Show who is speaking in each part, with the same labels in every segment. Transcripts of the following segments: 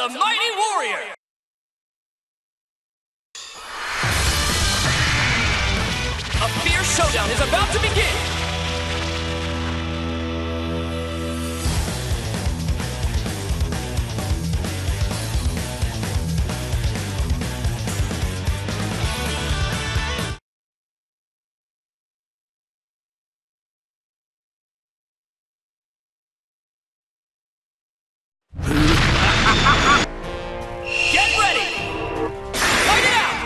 Speaker 1: a mighty warrior! A fierce showdown is about to begin! Get ready! Fight it out!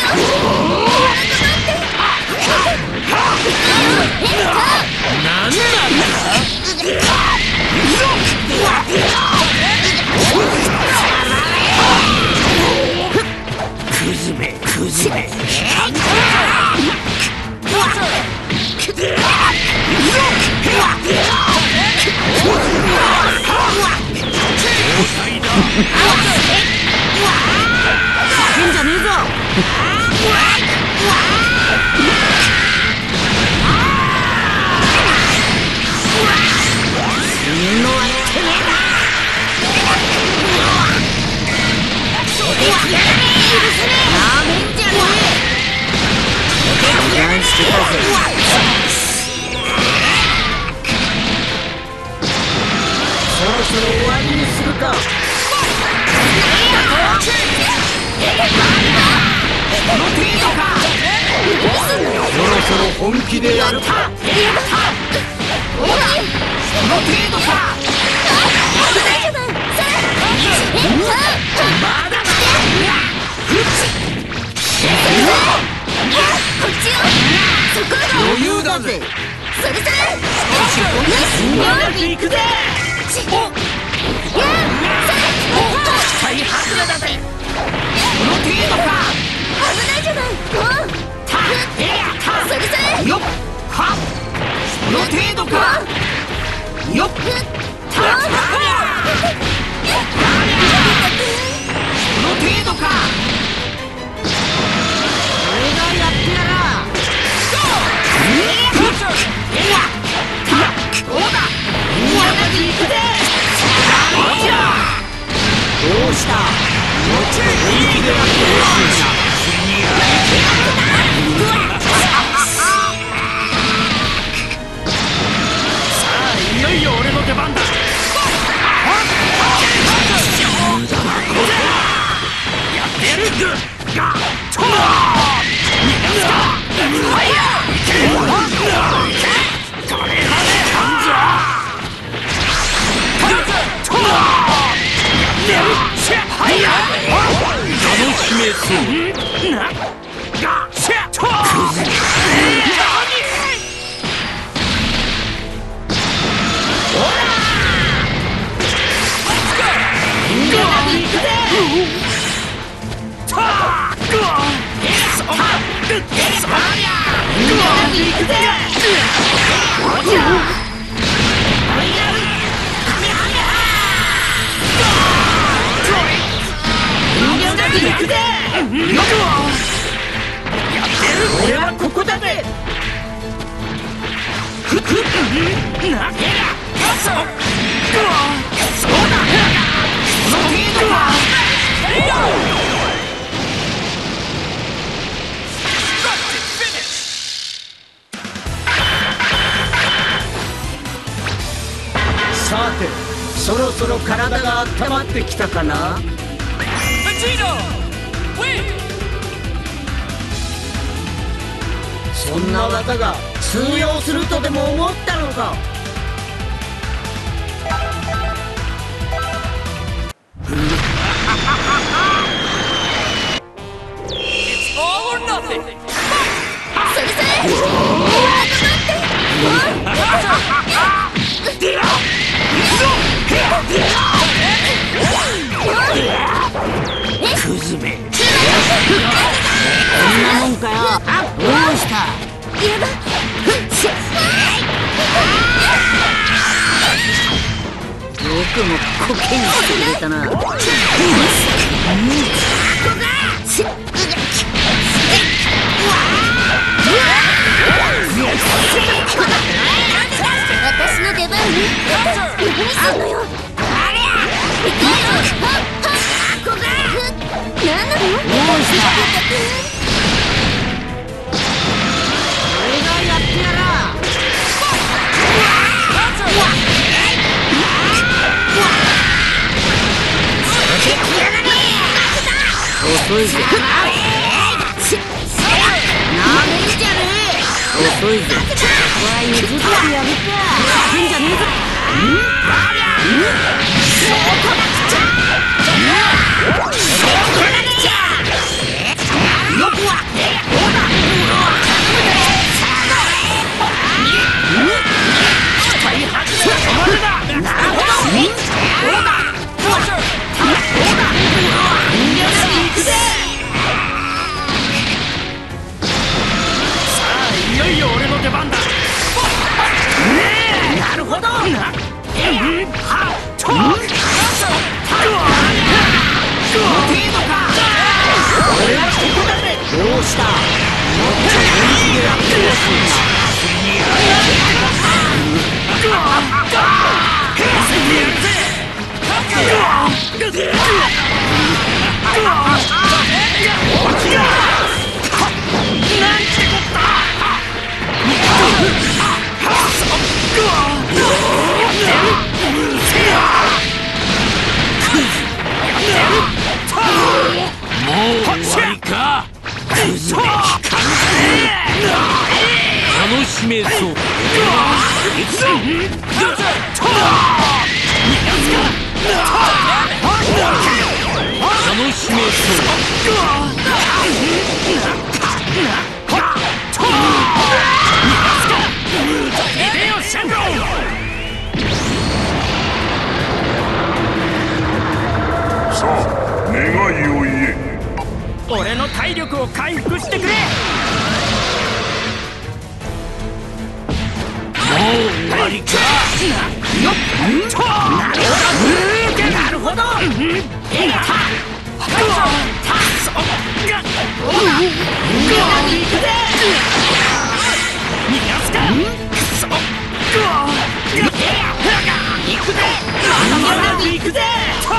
Speaker 1: 本気でやるか。その程度か。危ないじゃない。まだだ。こっちよ。そこが余裕だぜ。それそれ。よし、行くぜ。大外れだぜ。その程度か。危ないじゃない。それそれ。よっはっその程度かよっその程度か俺がやってやらどうだ行くぜどうした本気でやってほしいないよいよ俺の出番だ。やってやる。が、とー。逃がすか。はい。これまで半じゃ。とー。やってやる。はい。楽しめそう。な。が、とー。俺はここだぜ。そうだ。その程度は。さて、そろそろ体が温まってきたかな。そんな技が通用するとでも思ったのか。クズめ。こんなもんかよ。どうした。やば。よくもコケにしてくれたな。私の出番に何すんのよ。ありゃ。
Speaker 2: 遅いぜ。なめんじゃねえ。遅いぜ。わい譲ってやるか。いいんじゃねえぞ。
Speaker 1: いよいよ俺の出番だ。
Speaker 2: なるほど。どうした。もっと本気でやってほしいな。
Speaker 1: もう終わりか。楽しめそう。楽しめそう。
Speaker 3: さあ、願いを言え。
Speaker 1: 俺の体力を回復してくれ。もう終わりか。
Speaker 2: なるほど。行くぜ。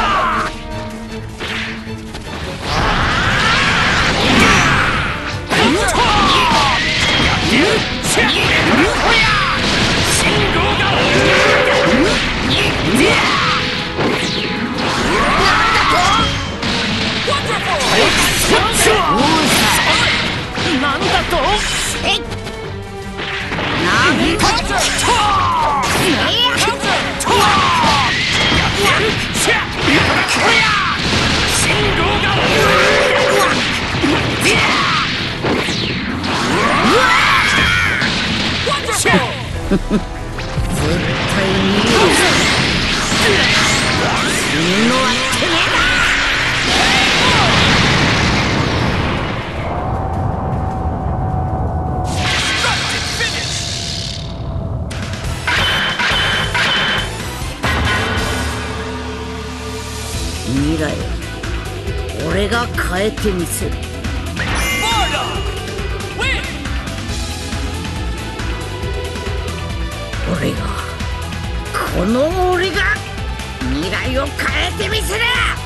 Speaker 1: なんだと。
Speaker 2: 絶対に死ぬのはてめえだ。未来を俺が変えてみせる。俺が未来を変えてみせる。